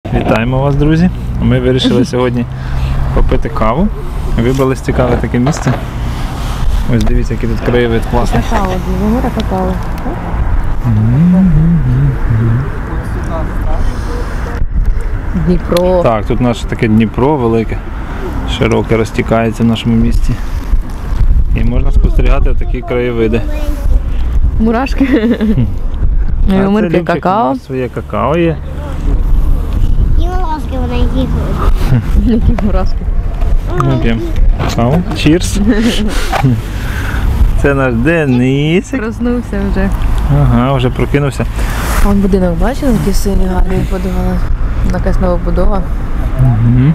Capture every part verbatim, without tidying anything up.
Вітаємо вас, друзі! Ми вирішили сьогодні попити каву. Вибрали цікаве таке місце. Ось дивіться, який тут краєвид класний. Какао, Дніпро какао. Дніпро. Так, тут наше таке Дніпро велике, широке розтікається в нашому місті. І можна спостерігати такі краєвиди. Мурашки. Мирки какао. Своє какао є. І мурашки вона їхали. Які мурашки. Ми п'ємо какао. Чірс. Це наш Денисик. Проснувся вже. Ага, вже прокинувся. Вон будинок бачили, який сильний гарний подумала. Якась нова будова. Угу.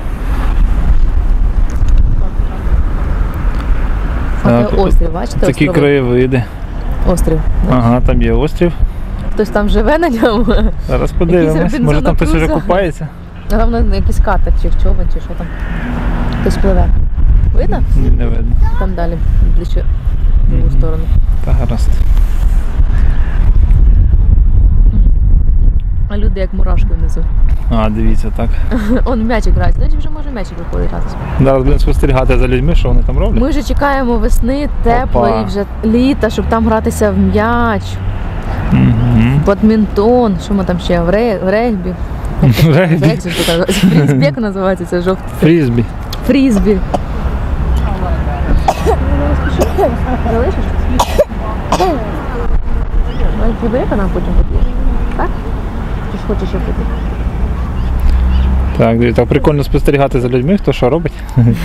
А Так, це острів, бачите? Такі острови? краєвиди. Острів. Ага, там є острів. Хтось там живе на ньому. Зараз подивимось. Може там хтось вже купається? А там на якийсь катер, чи човен, чи що там. Хтось пливе. Видно? Ні, не видно. Там далі, ближче в другу сторону. Та гаразд. А люди як мурашки внизу. А, дивіться, так. Он м'ячик грається. Значить вже може м'ячик виходить гратися. Зараз будемо спостерігати за людьми, що вони там роблять. Ми вже чекаємо весни, теплої, Опа. вже літа, щоб там гратися в м'яч, Угу. в бадмінтон, що ми там ще, в, ре... в регбі. Регбі. Як це ж таке? Фрізбі, як називається це жовтий? Фрізбі. Фрізбі. Залишиш? Фібрика нам потім поп'єш? Так? Чи ж хочеш ще пити? Так, дивіться, так прикольно спостерігати за людьми, хто що робить.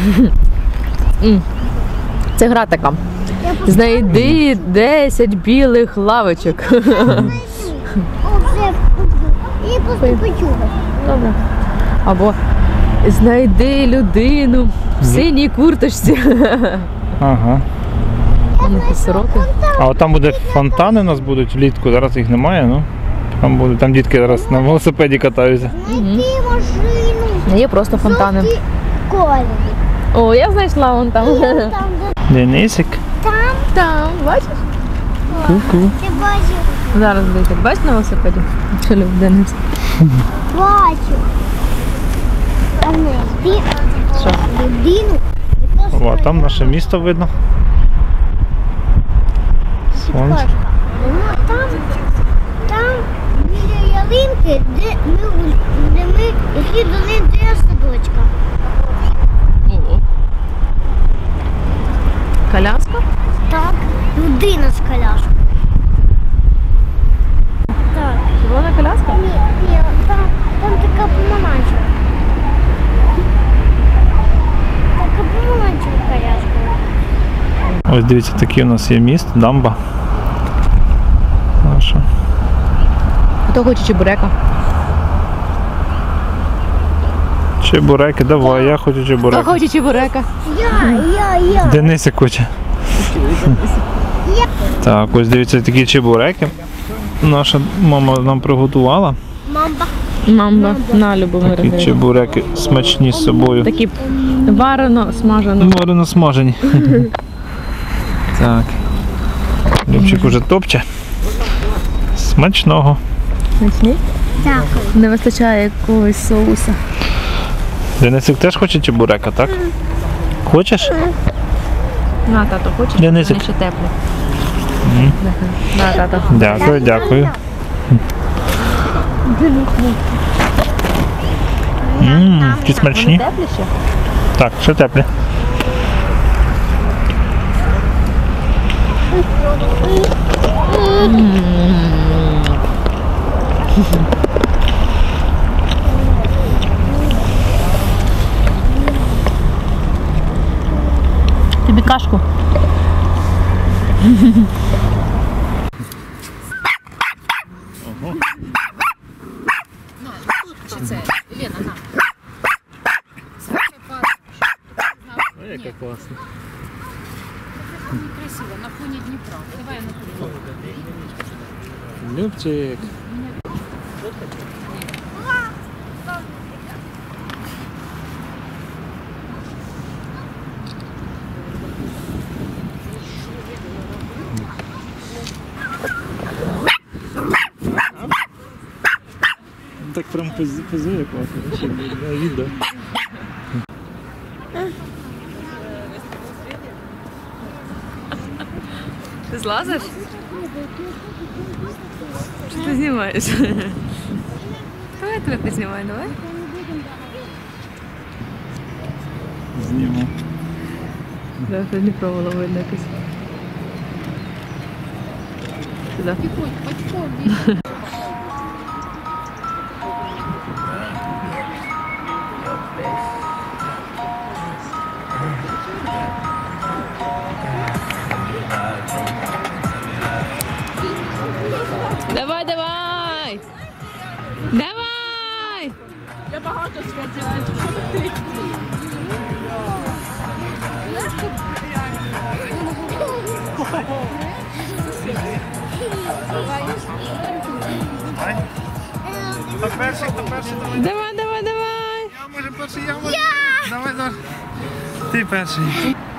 Це гра така. Знайди десять білих лавочок. О, вже і просто почухай. Добре. Або знайди людину в синій курточці. Ага. Вони якісь сороки. А от там буде фонтани у нас будуть влітку, зараз їх немає, ну. Там буде, там дітки зараз на велосипеді катаються. Знайди машину. Є просто фонтани. Жовті кольори. О, я знайшла вон там. Там, де Денисик. там, Там, бачиш? Ку-ку. ти бачив. Зараз дивіться, бачиш на велосипеді? Що любить Денис? Бачу. А знайди Що? людину. О, там наше місто видно. Сонце. Ну, там, там біля ялинки, де ми, де ми йшли до них для садочка. О. Коляска? Так, людина з коляскою. Так. Червона коляска? Ні, ні, там, там така помаранчева. Така помаранчева коляска. Ось дивіться, такий у нас є міст, дамба. Наша. Хто хоче чебурека? Чебуреки, давай, я хочу Хто чебуреки. хоче чебурека? Я, я, я. Денисик хоче. Так, ось дивіться, такі чебуреки. Наша мама нам приготувала. Мамба. Мамба. На, Любомир. Такі чебуреки смачні з собою. Такі варено, смажено. Варено смажені. Так. Любчик уже топче. Смачного. Смачні? Так. Не вистачає якогось соуса. Денисик теж хоче чебурека, так? Хочеш? На, тато, хочеш? Денисик. Вони ще теплі. На, тато. Дякую, дякую. Ммм, які смачні. Теплі ще? Так, ще теплі. Тобі кашку. Ой, яка класна. Красиво, на фоне Днепра. Давай я напишу. Любчик. Так прям позує класно. Ще на відео. Ти злазиш? Що ти знімаєш? Давай тебе познімай, давай. Зніму. Да, це не пробувала видно якось. Сюди. Тихонь, бачком, Віка. Давай, давай! Давай! Я багато сказала, що ти. Хто перший, хто перший, давай. Давай, давай, давай! Я може перший, я може. Давай, давай. Ти перший.